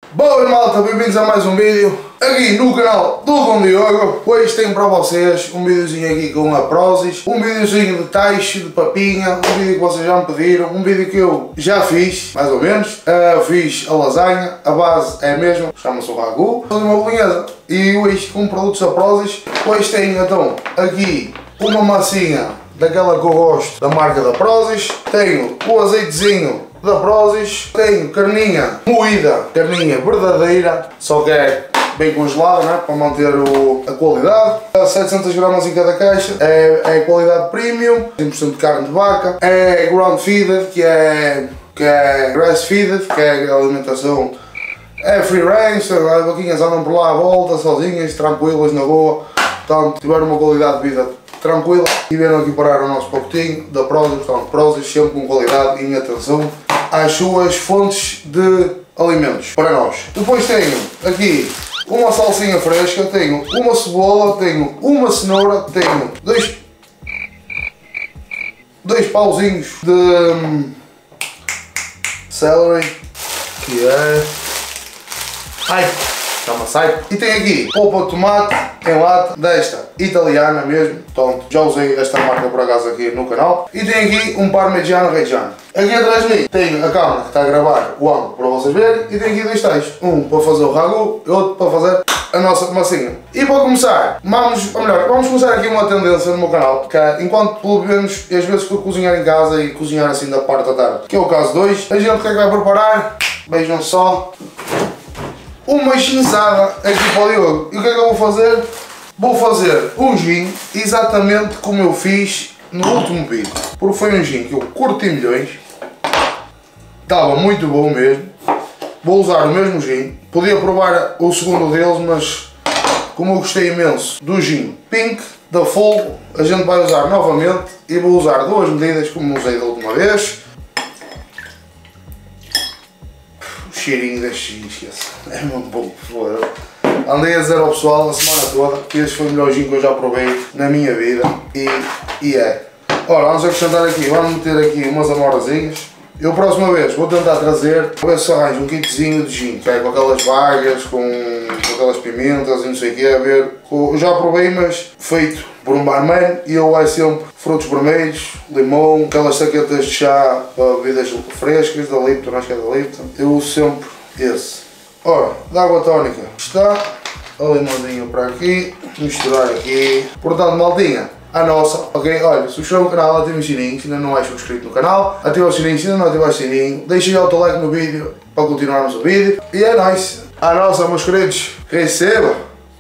Boa malta, bem-vindos a mais um vídeo aqui no canal do Dom Diogo. Hoje tenho para vocês um videozinho aqui com a Prozis, um videozinho de taixe, de papinha, um vídeo que vocês já me pediram, um vídeo que eu já fiz, mais ou menos. Fiz a lasanha, a base é a mesma, chama-se o ragu, fazer uma bolonhesa. E hoje com produtos da Prozis, hoje tenho então aqui uma massinha daquela que eu gosto, da marca da Prozis, tenho o azeitezinho da Prozis, tenho carninha moída, carninha verdadeira, só que é bem congelada, né, para manter a qualidade. 700 gramas em cada caixa, é qualidade premium, 100% de carne de vaca, é ground feeded, que é grass feeded, que é a alimentação, é free range, as vaquinhas andam por lá à volta, sozinhas, tranquilas, na boa, portanto tiveram uma qualidade de vida tranquila e vieram aqui parar o nosso pacotinho da Prozis, portanto Prozis sempre com qualidade e atenção às suas fontes de alimentos para nós. Depois tenho aqui uma salsinha fresca, tenho uma cebola, tenho uma cenoura, tenho dois pauzinhos de celery, que é chama-se. E tem aqui polpa de tomate em lata, desta italiana mesmo, portanto já usei esta marca por acaso aqui no canal. E tem aqui um parmigiano reggiano. Aqui atrás de mim tenho a câmera que está a gravar o ângulo para vocês verem, e tem aqui dois tais, um para fazer o ragu e outro para fazer a nossa massinha. E para começar, vamos começar aqui uma tendência no meu canal, que é, enquanto pelo menos às vezes que eu cozinhar em casa e cozinhar assim da parte da tarde, que é o caso de hoje, a gente o que é que vai preparar? Vejam só, uma chinzada aqui para o Diogo. E o que é que eu vou fazer? Vou fazer um gin exatamente como eu fiz no último vídeo, porque foi um gin que eu curti milhões, estava muito bom mesmo. Vou usar o mesmo gin, podia provar o segundo deles, mas como eu gostei imenso do gin Pink da Full, a gente vai usar novamente e vou usar duas medidas como usei da última vez. O cheirinho deste gin, esquece, é muito bom. Andei a dizer ao pessoal a semana toda que este foi o melhor gin que eu já provei na minha vida e é. Ora, vamos acrescentar aqui, vamos meter aqui umas amorazinhas. Eu próxima vez vou tentar trazer, vou ver se arranjo um kitzinho de gin, que é com aquelas vagas, com aquelas pimentas e não sei o que, a ver. Eu já provei, mas feito por um barman, e eu vai sempre frutos vermelhos, limão, aquelas saquetas de chá para bebidas frescas, da Lipton, acho que é da Lipton. Eu uso sempre esse. Ora, da água tónica está, o limãozinho para aqui, misturar aqui. Portanto, maldinha, a nossa, ok? Olha, subscreva o canal, ative o sininho se ainda não és inscrito no canal, ativa o sininho se ainda não ativar o sininho, deixa aí o teu like no vídeo para continuarmos o vídeo. E é nóis, a nossa, meus queridos, receba!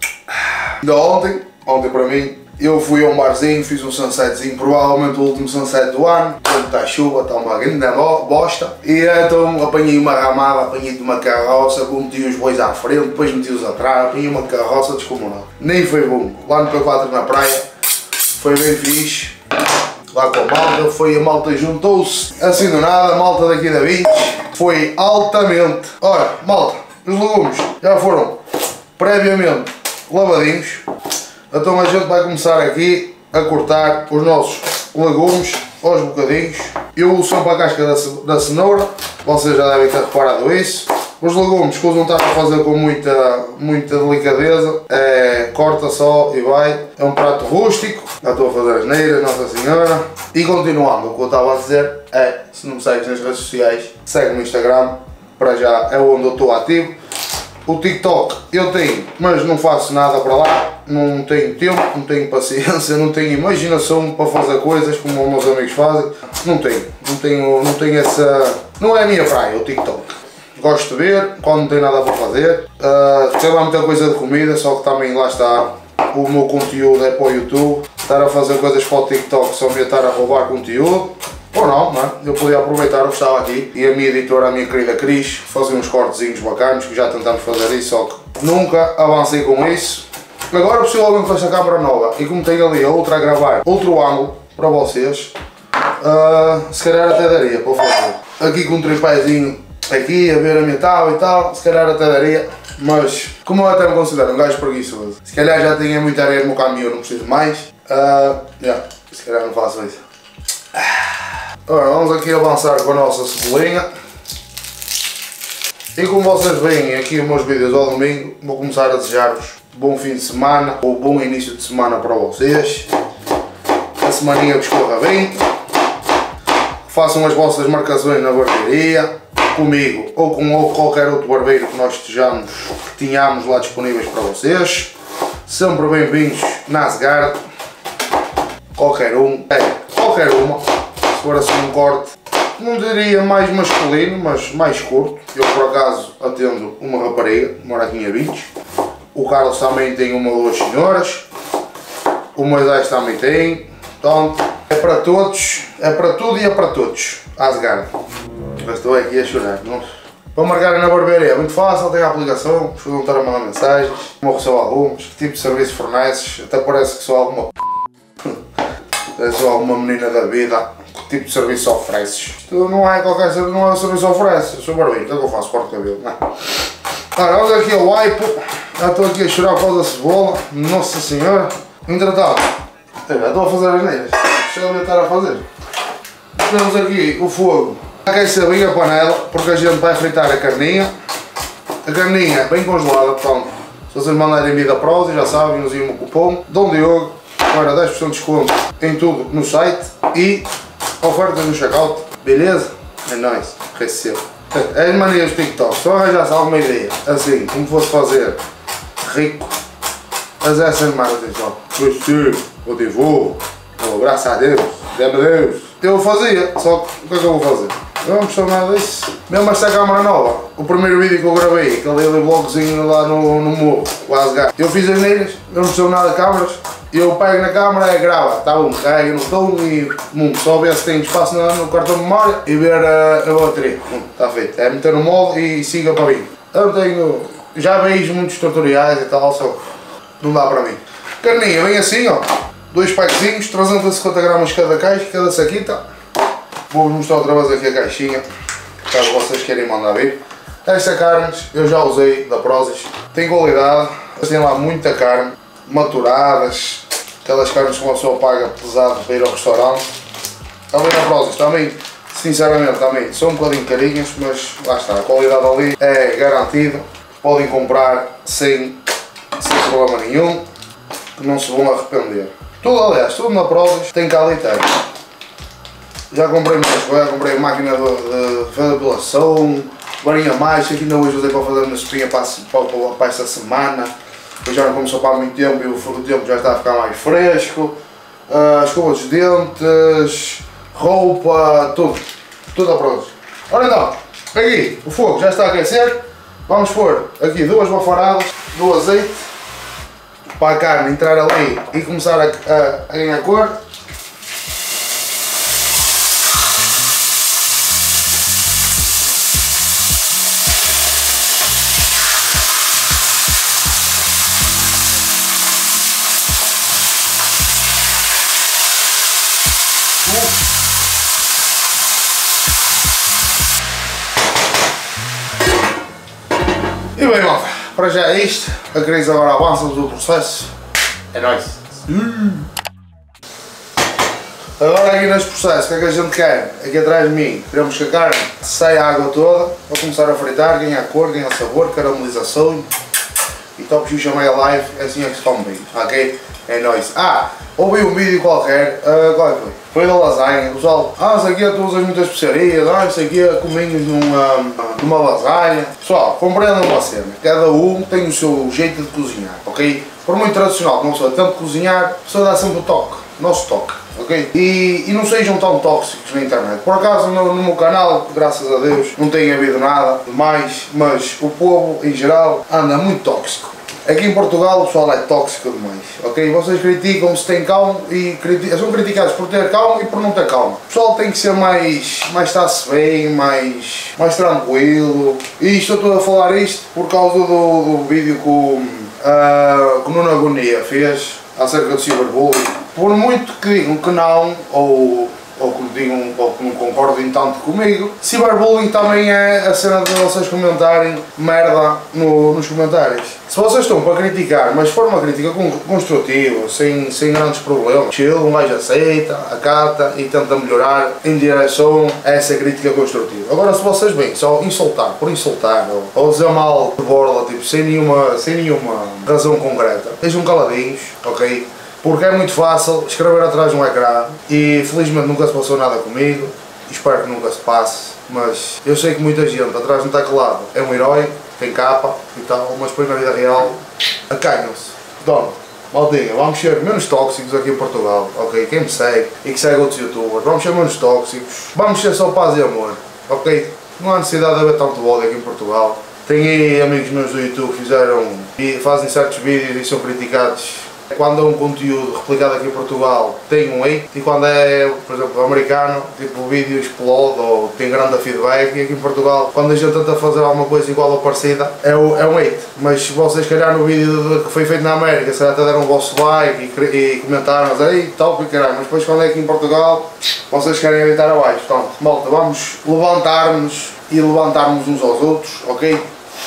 Ainda ontem para mim, eu fui a um barzinho, fiz um sunsetzinho, provavelmente o último sunset do ano, quando está chuva, está uma grande bosta, e então apanhei uma ramada, apanhei de uma carroça, meti os bois à frente, depois meti-os atrás, apanhei uma carroça descomunal. Nem foi bom, lá no P4 na praia, foi bem fixe, lá com a malta, a malta juntou-se, assim do nada, a malta daqui da Vintes, foi altamente. Ora, malta, os legumes já foram previamente lavadinhos. Então a gente vai começar aqui a cortar os nossos legumes aos bocadinhos. Eu uso sempre a casca da cenoura, vocês já devem ter reparado isso. Os legumes que eles não estão a fazer com muita delicadeza, corta só e vai. É um prato rústico, já estou a fazer asneiras, Nossa Senhora. E continuando, o que eu estava a dizer é, se não me segues nas redes sociais, segue no Instagram, para já é onde eu estou ativo. O TikTok eu tenho, mas não faço nada para lá, não tenho tempo, não tenho paciência, não tenho imaginação para fazer coisas como os meus amigos fazem. Não tenho essa... não é a minha praia, o TikTok. Gosto de ver, quando não tenho nada para fazer. Tem lá muita coisa de comida, só que também lá está, o meu conteúdo é para o YouTube. Estar a fazer coisas para o TikTok só me estar a roubar conteúdo. Ou não, não é? Eu podia aproveitar o que estava aqui e a minha editora, a minha querida Cris, fazer uns cortezinhos bacanos, que já tentamos fazer isso, só que nunca avancei com isso. Agora, possivelmente com esta câmera nova, e como tenho ali a outra a gravar outro ângulo para vocês, se calhar até daria para fazer. Aqui com um tripézinho aqui, a ver a minha tábua e tal, se calhar até daria, mas como eu até me considero um gajo preguiçoso, se calhar já tenho muita areia no meu caminhão, não preciso mais, se calhar não faço isso. Ora, vamos aqui avançar com a nossa cebolinha. E como vocês veem aqui os meus vídeos ao domingo, vou começar a desejar-vos bom fim de semana ou bom início de semana para vocês. A semaninha vos corra bem. Façam as vossas marcações na barbearia, comigo ou com qualquer outro barbeiro que nós estejamos, que tenhamos lá disponíveis para vocês. Sempre bem-vindos na Asgard. Qualquer um, qualquer uma, se for assim um corte, não diria mais masculino, mas mais curto. Eu por acaso atendo uma rapariga, mora aqui em Abinhos. O Carlos também tem uma ou duas senhoras. O Moisés também tem. Portanto, é para todos, é para tudo e é para todos. Asgard. Mas estou aqui a chorar. Para marcarem na barbearia é muito fácil, tem a aplicação, escusam estar a mandar mensagens, como recebo alguns, que tipo de serviço forneces, até parece que sou alguma sou alguma menina da vida, que tipo de serviço ofereces. Isto não é qualquer serviço, não é o serviço que oferece, eu sou barbeiro, então eu faço corte de cabelo, não é? Ora, vamos aqui ao wipe, já estou aqui a chorar por causa da cebola, nossa senhora. Entretanto, já estou a fazer as neiras, deixa eu estar a fazer. Temos aqui o fogo. Aquece bem a panela, porque a gente vai fritar a carninha. A carninha bem congelada, portanto, se vocês mandarem vida Prozis, já sabem, usem o cupom Dom Diogo para 10% de desconto em tudo no site e ofertas no checkout, beleza? É nóis, recebo. As manias do TikTok, se eu arranjasse alguma ideia, assim, como fosse fazer rico, mas essas manias do TikTok, recebo, eu devolvo, graças a Deus, dê-me Deus. Eu fazia, só que o que é que eu vou fazer? Eu não percebo nada disso. Mesmo esta câmara nova, o primeiro vídeo que eu gravei, aquele vlogzinho lá no morro, o Asgard, eu fiz as neiras, eu não percebo nada de câmaras, eu pego na câmara e gravo, tá bom, carrego no tom e só ver se tem espaço no cartão de memória e ver a bateria. Está feito, é meter no modo e siga para mim. Eu tenho, já vejo muitos tutoriais e tal, só não dá para mim. Carninha, vem assim ó, dois paquezinhos, 350 gramas cada caixa, cada saquita. Vou-vos mostrar outra vez aqui a caixinha, caso vocês querem mandar vir. Esta carne eu já usei da Prozis, tem qualidade, tem lá muita carne, maturadas, aquelas carnes que uma pessoa paga pesado para ir ao restaurante. Ali na Prozis também, sinceramente também, são um bocadinho carinhas, mas lá está, a qualidade ali é garantida, podem comprar sem problema nenhum, que não se vão arrepender. Tudo, aliás, tudo na Prozis tem qualidade. Já comprei muitas coisas, comprei máquina de depilação, varinha mágica, que ainda hoje usei para fazer uma espinha para esta semana. Eu já não começou para há muito tempo e o tempo já está a ficar mais fresco. Escova dos dentes, roupa, tudo a pronto. Ora então, aqui o fogo já está a aquecer. Vamos pôr aqui duas bafaradas do azeite para a carne entrar ali e começar a ganhar cor. E bem malta, para já é isto, a Cris agora avança do processo, é nóis. Agora aqui neste processo, o que é que a gente quer? Aqui atrás de mim, queremos que a carne saia a água toda, para começar a fritar, ganhar cor, ganhar sabor, caramelização e top Xuxa Mega Live, é assim é que se come bem, ok? É nóis. Ouvi um vídeo qualquer, qual foi? Foi da lasanha, o pessoal, isso aqui tu usas muitas especiarias, isso aqui é cominhos numa lasanha. Pessoal, compreendam uma cena, cada um tem o seu jeito de cozinhar, ok? Por muito tradicional que uma pessoa tenta cozinhar, a pessoa dá sempre o toque, nosso toque, ok? E não sejam tão tóxicos na internet. Por acaso no meu canal, graças a Deus, não tem havido nada demais, mas o povo em geral anda muito tóxico. Aqui em Portugal o pessoal é tóxico demais, ok? Vocês criticam se tem calma e são criticados por ter calma e por não ter calma. O pessoal tem que ser mais está-se bem, mais tranquilo. E isto eu estou a falar isto por causa do vídeo que o Nuno Agonia fez acerca do cyberbullying. Por muito que digam que não, ou ou que me digam, ou que não concordem tanto comigo. Cyberbullying também é a cena de vocês comentarem merda nos comentários. Se vocês estão para criticar, mas for uma crítica construtiva, sem grandes problemas, chill, um gajo aceita, acata e tenta melhorar em direção a essa crítica construtiva. Agora, se vocês vêm só insultar por insultar, ou dizer mal de borla, tipo, sem nenhuma razão concreta, sejam caladinhos, ok? Porque é muito fácil escrever atrás de um ecrã e felizmente nunca se passou nada comigo, espero que nunca se passe, mas eu sei que muita gente atrás de um teclado é um herói, tem capa e tal, mas depois na vida real acanham-se. Então, maldinha, vamos ser menos tóxicos aqui em Portugal, ok? Quem me segue e que segue outros youtubers, vamos ser menos tóxicos, vamos ser só paz e amor, ok? Não há necessidade de haver tanto ódio aqui em Portugal. Tem aí amigos meus do YouTube que fizeram e fazem certos vídeos e são criticados. Quando é um conteúdo replicado aqui em Portugal tem um hate, e quando é, por exemplo, americano, tipo o vídeo explode ou tem grande feedback, e aqui em Portugal, quando a gente tenta fazer alguma coisa igual ou parecida, é um hate. Mas se vocês calhar no vídeo que foi feito na América, se até deram o vosso like e comentaram, mas aí top e caralho, mas depois quando é aqui em Portugal, vocês querem deitar abaixo. Portanto, malta, vamos levantar-nos e levantarmos uns aos outros, ok?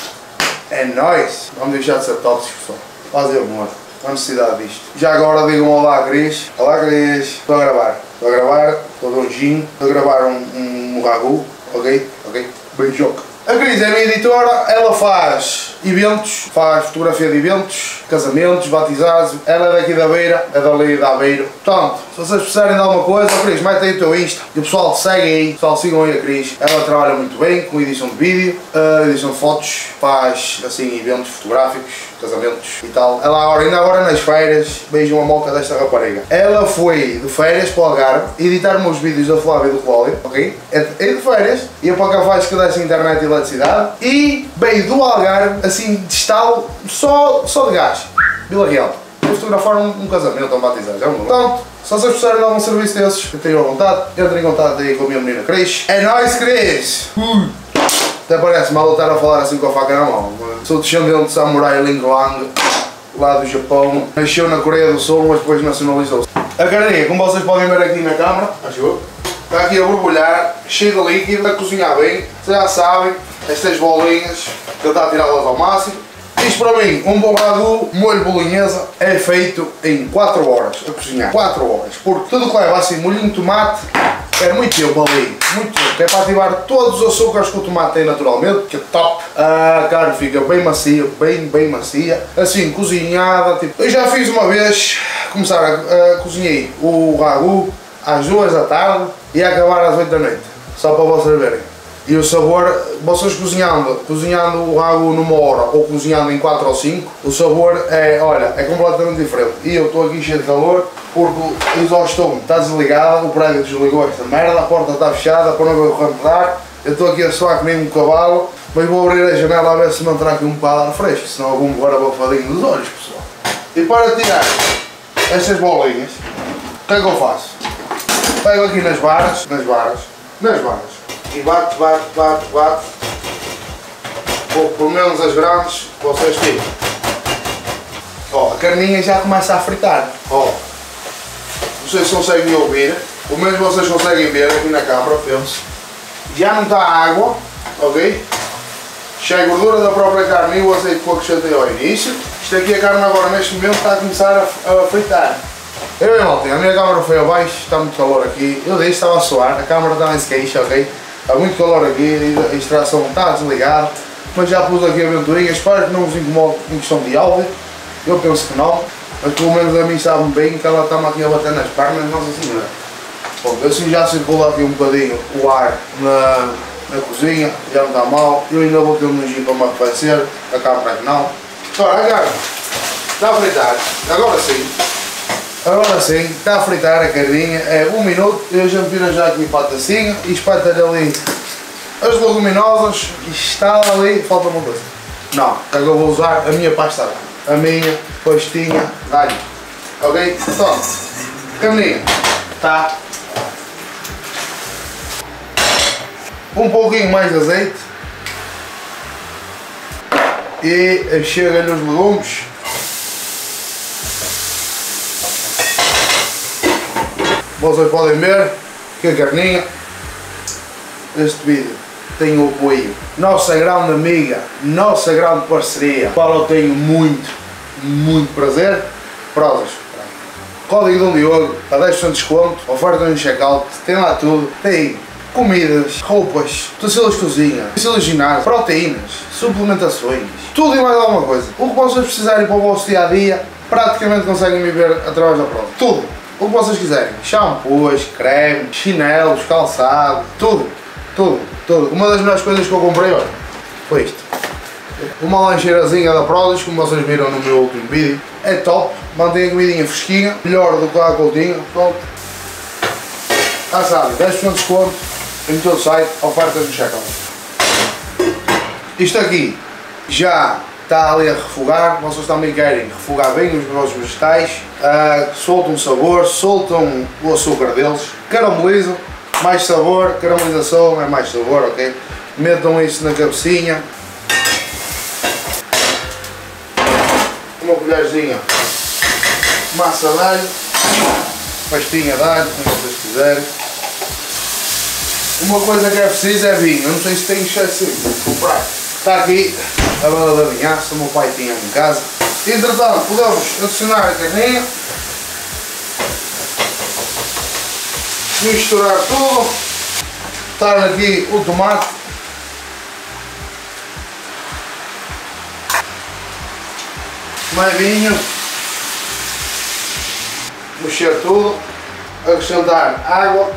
É nóis! Vamos deixar de ser tóxicos, pessoal. Fazer amor. Não há necessidade disto. Já agora digam olá, Cris. Olá, Cris. Estou a gravar, estou a ver um gin, estou a gravar um ragu, ok? Beijoca. A Cris é a minha editora, ela faz eventos, faz fotografia de eventos, casamentos, batizados, ela é daqui da Beira, é dali da Aveiro. Portanto, se vocês precisarem de alguma coisa, Cris, mete aí o teu Insta e o pessoal segue aí, pessoal sigam aí a Cris. Ela trabalha muito bem com edição de vídeo, edição de fotos, faz assim eventos fotográficos, casamentos e tal. Ela ainda agora nas férias, beijam a moca desta rapariga. Ela foi de férias para o Algarve, editar meus vídeos da Flávia e do Cláudio, ok? É de férias, ia para Cavais que desse internet e eletricidade e veio do Algarve, assim, de estalo, só de gás. Vila Real. Vou fotografar um casamento, um batizado, já mudou. Portanto, se vocês precisarem de algum serviço desses, que tenham vontade, entrem em contato aí com a minha menina Cris. É nóis, Cris! Até parece mal eu estar a falar assim com a faca na mão. Sou descendente de samurai Ling Lang, lá do Japão. Nasceu na Coreia do Sul, mas depois nacionalizou-se. A carninha, como vocês podem ver aqui na câmara, está aqui a borbulhar, cheio de líquido, a cozinhar bem. Vocês já sabem, estas bolinhas, tentar tirá-las ao máximo. Isto para mim, um bom ragu, molho bolonhesa, é feito em 4 horas a cozinhar. 4 horas, porque tudo que leva assim molhinho de tomate é muito tempo ali, muito tempo, que é para ativar todos os açúcares que o tomate tem naturalmente, que é top. A carne fica bem macia, bem macia, assim cozinhada, tipo. Eu já fiz uma vez, cozinhei o ragu às 2 da tarde e a acabar às 8 da noite, só para vocês verem. E o sabor, vocês cozinhando o ragu numa hora ou cozinhando em 4 ou 5, o sabor é, olha, é completamente diferente. E eu estou aqui cheio de calor porque o exaustão está desligado, o prédio desligou esta merda, a porta está fechada para não ver o corrente de ar. Eu estou aqui a suar que nem um cavalo, mas vou abrir a janela a ver se não entrar aqui um bocado de ar fresco, senão eu vou morrer abafadinho dos olhos, pessoal. E para tirar estas bolinhas, o que é que eu faço? Pego aqui nas varas. E bate, ou pelo menos as grandes, vocês tiram. Ó, a carninha já começa a fritar. Ó, vocês conseguem ouvir, pelo menos vocês conseguem ver aqui na câmara, penso. Já não está água, ok? Já é gordura da própria carne e o azeite que eu acrescentei ao início. Isto aqui, a carne agora neste momento está a começar a fritar. Eu bem, malta, a minha câmara foi abaixo, está muito calor aqui. Eu disse, estava a suar, a câmara também se queixa, ok? Está muito calor aqui, a extração está desligada, mas já pus aqui a ventoinha, espero que não vos incomode em questão de áudio, eu penso que não, mas pelo menos a mim sabe bem que ela está-me aqui a bater nas pernas, Nossa Senhora. Bom, assim já circula aqui um bocadinho o ar na cozinha, já não está mal, eu ainda vou ter um nojinho para me arrefecer, a câmera que não. Ora, a carne está a fritar, agora sim, está a fritar a carninha, é 1 minuto, e a gente vira já aqui para a tacinha e espeta-lhe ali as leguminosas e está ali, falta uma coisa. Não, é que eu vou usar a minha pasta, a minha pastinha de alho, ok? Então, carninha, está um pouquinho mais de azeite e chega-lhe os legumes. Vocês podem ver, que a carninha. Este vídeo tem o apoio nossa grande amiga, nossa grande parceria, qual eu tenho muito prazer. Prozas, código do Diogo, a 10% de desconto, oferta no checkout, tem lá tudo, tem comidas, roupas, utensílios de cozinha, utensílios de ginásio, proteínas, suplementações, tudo e mais alguma coisa. O que vocês precisarem para o vosso dia a dia, praticamente conseguem viver através da Prozas. Tudo, o que vocês quiserem, shampoos, cremes, chinelos, calçado, tudo. Uma das melhores coisas que eu comprei, olha, foi isto. Uma lancheirazinha da Prozas, como vocês viram no meu último vídeo. É top, mantém a comidinha fresquinha, melhor do que a Coutinho. Já sabem, 10% de desconto em todo o site, ofertas no checkout. Isto aqui já está ali a refogar, vocês também querem refogar bem os vossos vegetais, soltam o sabor, soltam o açúcar deles, caramelizam. Mais sabor, caramelização é mais sabor, ok? Metam isso na cabecinha. Uma colherzinha massa de alho, pastinha de alho, como vocês quiserem. Uma coisa que é preciso é vinho, eu não sei se tem excesso de comprar. Está aqui a bala da vinhaça, o meu pai tinha em casa. Entretanto, podemos adicionar a carninha. Misturar tudo, estar aqui o tomate, mais vinho, mexer tudo, acrescentar água,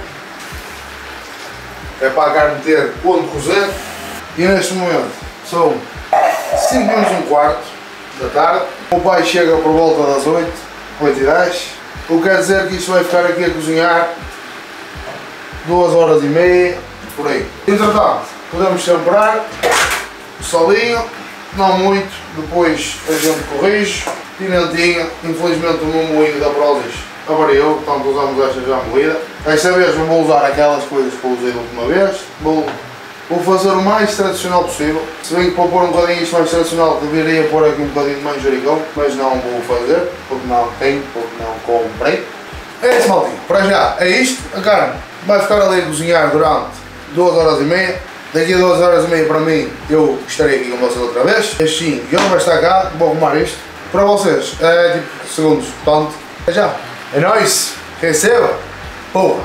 é para a carne ter onde cozer, e neste momento são 5 menos um quarto da tarde, o pai chega por volta das 8, 8h10, o que quer dizer que isto vai ficar aqui a cozinhar 2h30, por aí. Entretanto, podemos temperar o salinho, não muito, depois a gente corrige, pimentinha, infelizmente o meu moinho da Prozas avariou, portanto usamos esta já moída. Desta vez não vou usar aquelas coisas que eu usei da última vez, vou fazer o mais tradicional possível, se bem que para pôr um bocadinho isto mais tradicional deveria pôr aqui um bocadinho de manjericão, mas não vou fazer, porque não tenho, porque não comprei. É isso, maltinho, para já é isto, a carne vai ficar ali a cozinhar durante 2h30, daqui a 2h30 para mim eu estarei aqui com vocês outra vez, assim eu não vou estar cá, vou arrumar isto, para vocês é tipo segundos, portanto, é já, é nóis, receba, boa!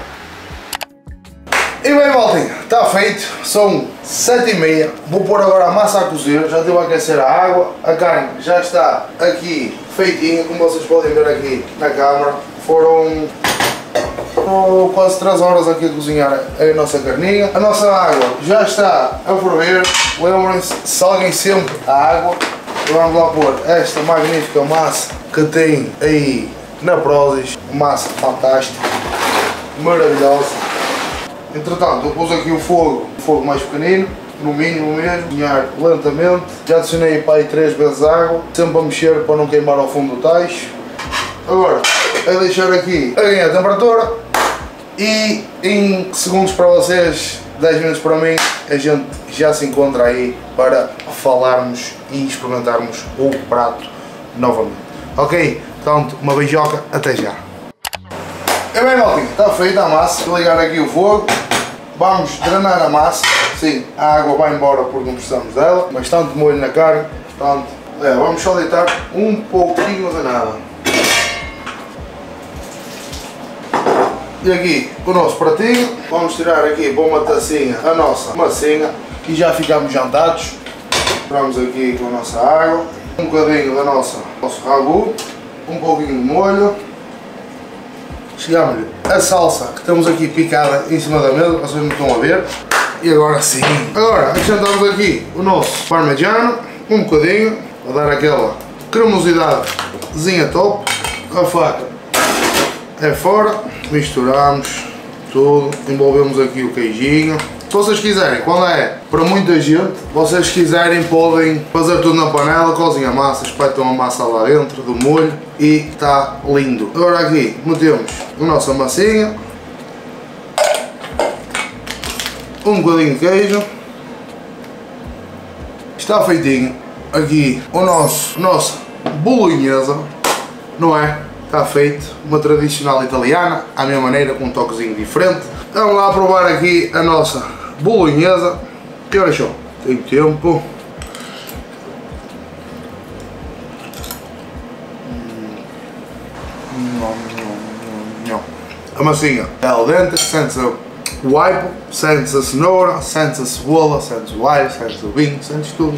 E bem, maltinho, está feito, são 7h30, vou pôr agora a massa a cozer, já estive a aquecer a água, a carne já está aqui feitinha, como vocês podem ver aqui na câmara, foram quase 3 horas aqui a cozinhar a nossa carninha, a nossa água já está a ferver, lembrem-se, salguem sempre a água, e vamos lá pôr esta magnífica massa que tem aí na Prozas, massa fantástica, maravilhosa. Entretanto, eu pus aqui o fogo mais pequenino, no mínimo mesmo, cozinhar lentamente. Já adicionei para aí 3 vezes água, sempre a mexer para não queimar ao fundo do tacho. Agora, é deixar aqui a ganhar a temperatura e em segundos para vocês, 10 minutos para mim, a gente já se encontra aí para falarmos e experimentarmos o prato novamente. Ok? Portanto, uma beijoca, até já! E bem, maltinho, está feita a massa, vou ligar aqui o fogo, vamos drenar a massa, sim, a água vai embora porque não precisamos dela, mas tanto molho na carne, portanto, vamos só deitar um pouquinho de nada. E aqui o nosso pratinho, vamos tirar aqui para uma tacinha a nossa massinha e já ficamos jantados. Entramos aqui com a nossa água, um bocadinho da nosso ragu, um pouquinho de molho. Chegamos-lhe a salsa que temos aqui picada em cima da mesa, vocês não estão a ver. E agora sim. Agora acrescentamos aqui o nosso parmegiano, um bocadinho, para dar aquela cremosidadezinha top. A faca é fora, misturamos tudo, envolvemos aqui o queijinho. Se vocês quiserem, quando é para muita gente, vocês quiserem podem fazer tudo na panela, cozem a massa, espetam a massa lá dentro do molho e está lindo. Agora aqui metemos a nossa massinha, um bocadinho de queijo, está feitinho. Aqui o nossa bolonhesa, não é? Está feito, uma tradicional italiana, à minha maneira, com um toquezinho diferente. Vamos lá provar aqui a nossa bolonhesa. Que horas são? Tem tempo. A massinha é al dente, sente-se o aipo, sente-se a cenoura, sente-se a cebola, sente-se o alho, sente-se o vinho, sente-se tudo.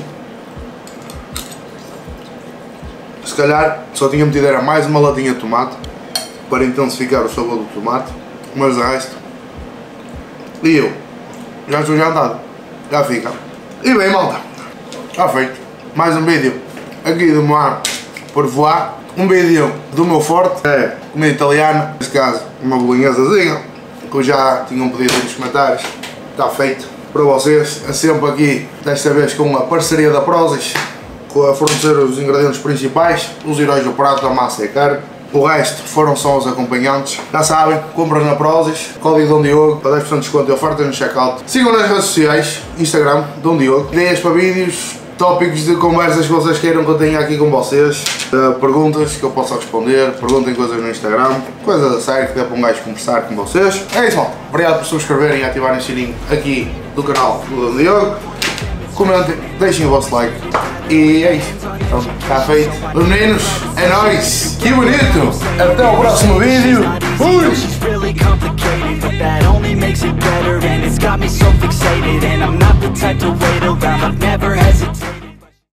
Se calhar só tinha metido era mais uma latinha de tomate para intensificar o sabor do tomate, mas o resto. E eu já estou jantado, já fica. E bem, malta, já feito. Mais um vídeo aqui do Mar por voar. Um vídeo do meu forte, é comida italiana, neste caso uma bolonhesazinha, que eu já tinham pedido nos comentários. Está feito para vocês, é sempre aqui, desta vez com a parceria da Prozis, a fornecer os ingredientes principais, os heróis do prato, a massa e a carne. O resto foram só os acompanhantes. Já sabem, compram na Prozis, código Dom Diogo, para 10% de desconto e oferta no checkout. Sigam nas redes sociais, Instagram, Dom Diogo, ideias para vídeos, tópicos de conversas que vocês queiram que eu tenha aqui com vocês, perguntas que eu possa responder, perguntem coisas no Instagram, coisas a sério que dê para um gajo conversar com vocês. É isso, malta. Obrigado por subscreverem e ativarem o sininho aqui do canal do Dom Diogo. Comentem, deixem o vosso like e é isso. Pronto, está feito. Os meninos, é nóis. Que bonito. Até o próximo vídeo. Fui! That only makes it better, and it's got me so fixated, and I'm not the type to wait around. I've never